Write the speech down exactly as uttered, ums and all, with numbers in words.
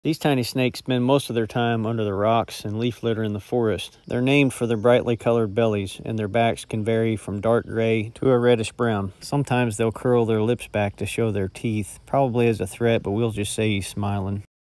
These tiny snakes spend most of their time under the rocks and leaf litter in the forest. They're named for their brightly colored bellies, and their backs can vary from dark gray to a reddish brown. Sometimes they'll curl their lips back to show their teeth, probably as a threat, but we'll just say he's smiling.